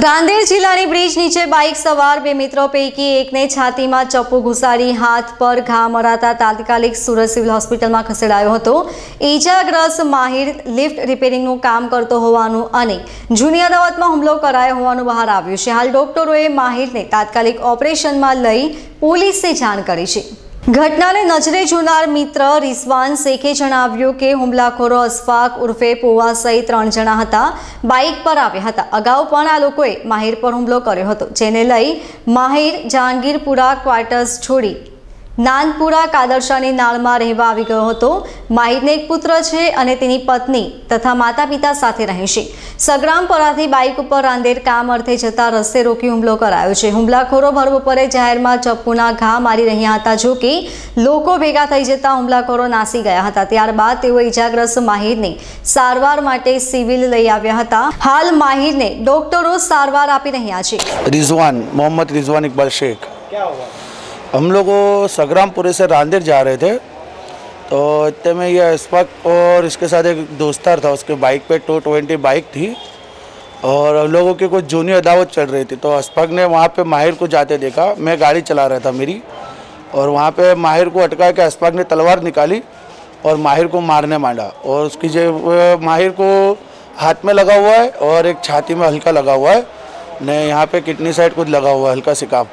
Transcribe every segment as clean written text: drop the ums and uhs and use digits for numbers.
रांदेर जिल्लाની બ્રિજ નીચે બાઇક સવાર બે મિત્રો પૈકી એકને છાતીમાં ચપ્પુ ઘુસાડી હાથ પર ઘા મરાતા તાત્કાલિક સુરત સિવિલ હોસ્પિટલમાં ખસેડાયો હતો। ઈજાગ્રસ્ત માહિર લિફ્ટ રિપેરિંગનું કામ કરતો હોવાનું અને જૂની અદાવતમાં હુમલો કરાયો હોવાનું બહાર આવ્યું છે। હાલ ડોક્ટરોએ માહિરને તાત્કાલિક ઓપરેશનમાં લઈ પોલીસને જાણ કરી છે। घटनाने नजरे जोनार मित्र रिजवान शेखे जणाव्युं के हुमलाखोरो अशफाक उर्फे पोवा सहित 3 जणा हता बाइक पर आव्या हता। अगाऊ पण आ लोकोए माहिर पर हुमलो कर्यो हतो, जेने लई माहिर जहांगीरपुरा क्वार्टर्स छोड़ी नानपुरा कादरशानी नाळमां रहेवा आवी गयो हतो। माहिरने एक पुत्र छे अने तेनी पत्नी तथा माता पिता साथे रहे छे। सग्रामपुराथी बाइक पर रांदेर काम अर्थे जता रस्ते रोकी हुमलो करायो छे। हुमलाखोरो भर बपोरे जाहेरमां चप्पूना घा मारी रह्या हता, जो कि लोको भेगा थई जता हुमलाखोरो नासी गया हता। त्यारबाद तेओ इजाग्रस्त माहिरने सारवार माटे सिविल लई आव्या हता। हाल माहिरने डॉक्टरो सारवार आपी रह्या छे। रिजवान मोहम्मद रिजवान इकबाल शेख, क्या हुआ? हम लोग सग्रामपुरे से रांदेर जा रहे थे, तो इतने में ये अशफाक और इसके साथ एक दोस्तार था, उसके बाइक पे 220 बाइक थी और हम लोगों की कुछ जूनी अदावत चल रही थी। तो अशफाक ने वहाँ पे माहिर को जाते देखा। मैं गाड़ी चला रहा था मेरी, और वहाँ पे माहिर को अटका के अशफाक ने तलवार निकाली और माहिर को मारने मांगा। और उसकी जो माहिर को हाथ में लगा हुआ है और एक छाती में हल्का लगा हुआ है, ने यहाँ पे किडनी साइड कुछ लगा हुआ है, हल्का सिकाब।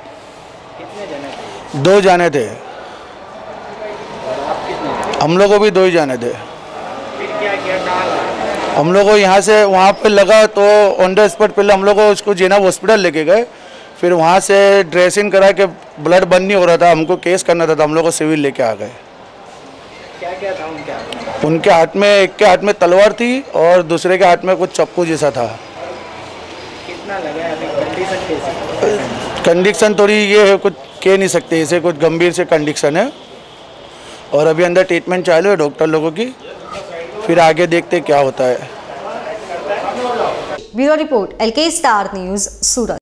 2 जाने थे, हम लोग को भी 2 ही जाने थे। फिर क्या किया? हम लोग को यहाँ से वहाँ पे लगा तो ऑन द स्पॉट पहले हम लोग को उसको जेनब हॉस्पिटल लेके गए। फिर वहाँ से ड्रेसिंग करा के ब्लड बंद नहीं हो रहा था, हमको केस करना था, तो हम लोग को सिविल लेके आ गए। क्या क्या था उनके हाथ में? उनके हाथ में, एक के हाथ में तलवार थी और दूसरे के हाथ में कुछ चप्पू जैसा था। कितना लगा है? अभी कंडीशन कैसी? कंडीशन थोड़ी ये है, कुछ कह नहीं सकते, इसे कुछ गंभीर से कंडीशन है और अभी अंदर ट्रीटमेंट चालू है डॉक्टर लोगों की। फिर आगे देखते क्या होता है। Bureau report LK star news सूरत।